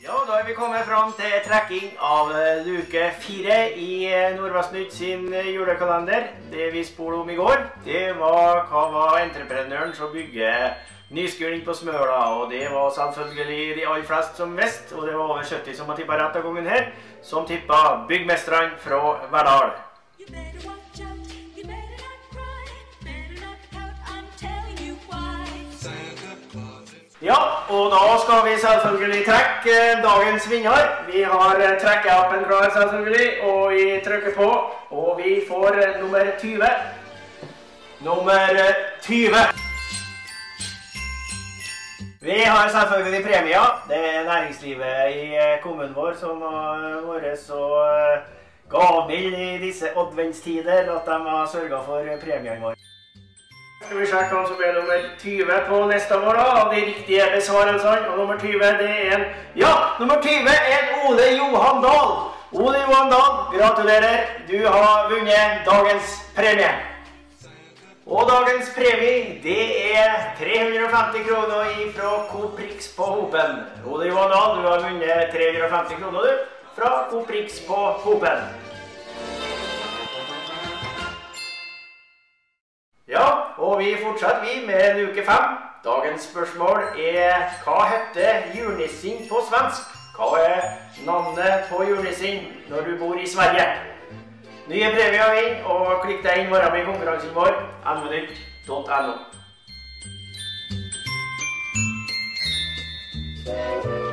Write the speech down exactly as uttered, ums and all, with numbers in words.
Ja, da er vi kommet fram til trekking av luke fire i Nordvestnytt sin julekalender. Det vi spolte om i går, det var hva var entreprenøren som bygger nyskuling på Smøla, og det var selvfølgelig de aller flest som visste, og det var over sytti som har tippet rett av gangen her, som tippet byggmestrene fra Verdal. Ja, og da skal vi selvfølgelig trekke dagens vinner. Vi har trekkeappen klar selvfølgelig, og vi trykker på, og vi får nummer tyve. Nummer tyve. Vi har selvfølgelig premier. Det er næringslivet i kommunen vår som har vært så gavmild i disse adventstider at de har sørget for premien vår. Skal vi sjekke hva som er nummer tyve på lista vår da, av de riktige besvarelsene. Og nummer tyve, det er en... Ja, nummer tyve er Ole Johan Dahl. Ole Johan Dahl, gratulerer. Du har vunnet dagens premie. Og dagens premie, det er tre hundre og femti kroner fra Coop Rix på Hopen. Ole Johan Dahl, du har vunnet tre hundre og femti kroner du, fra Coop Rix på Hopen. Ja, og vi fortsetter vi med luke fem. Dagens spørsmål er, hva heter julenissen på svensk? Hva er navnet på julenissen når du bor i Sverige? Nye premier inn, og klikk deg inn bare med konkurransen vår, n o nytt punktum no.